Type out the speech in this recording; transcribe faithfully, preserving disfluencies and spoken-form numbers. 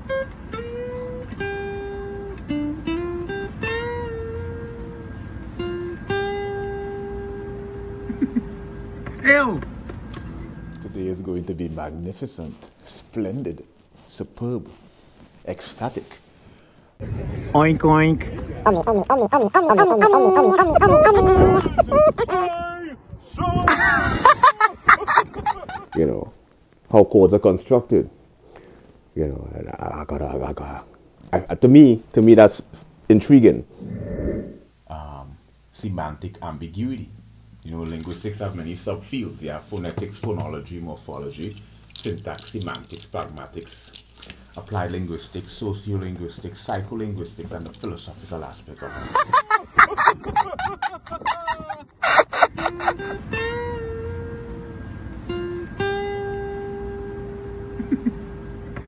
Ew! Today is going to be magnificent, splendid, superb, ecstatic. Oink oink. You know, how chords are constructed. You know, and I gotta, I gotta. I, to me, to me, that's intriguing. Um, semantic ambiguity. You know, linguistics have many subfields. You have phonetics, phonology, morphology, syntax, semantics, pragmatics, applied linguistics, sociolinguistics, psycholinguistics, and the philosophical aspect of it.